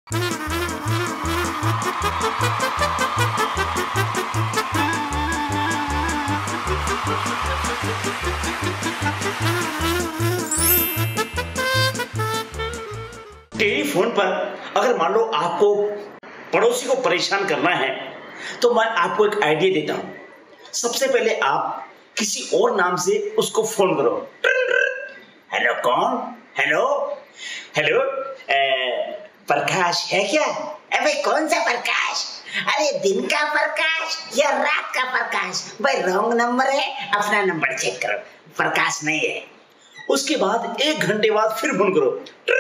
Telephone पर अगर मान लो आपको पड़ोसी को परेशान करना है तो मैं आपको एक आइडिया देता हूं। सबसे पहले आप किसी और नाम से उसको फोन करो। हेलो कौन? हेलो हेलो प्रकाश है क्या? अबे कौन सा प्रकाश? अरे दिन का प्रकाश या रात का प्रकाश? भाई रॉन्ग नंबर है, अपना नंबर चेक करो, प्रकाश नहीं है। उसके बाद 1 घंटे बाद फिर फोन करो।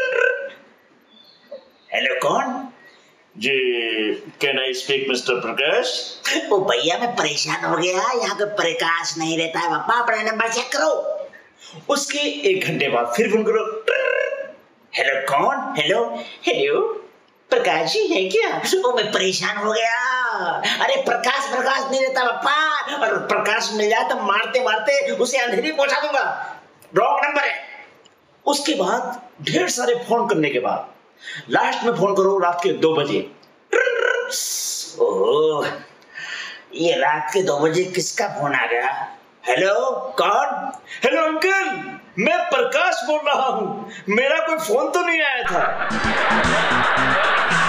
हेलो कौन? जी can I speak mister Prakash? ओ भैया मैं परेशान हो गया, यहाँ पे प्रकाश नहीं रहता है पापा, अपना नंबर चेक करो। उसके 1 घंटे बाद फिर फोन करो। हेलो कौन? हेलो हेलो प्रकाश जी है क्या? ओ मैं परेशान हो गया, अरे प्रकाश नहीं रहता पापा, और प्रकाश मिल जाए तो मारते मारते उसे अंधेरी पहुंचा दूंगा। रॉन्ग नंबर है। उसके बाद ढेर सारे फोन करने के बाद लास्ट में फोन करो रात के 2 बजे। ओह ये रात के 2 बजे किसका फोन आ गया? हेलो कौन? हेलो अंकल मैं प्रकाश बोल रहा हूँ, मेरा कोई फोन तो नहीं आया था।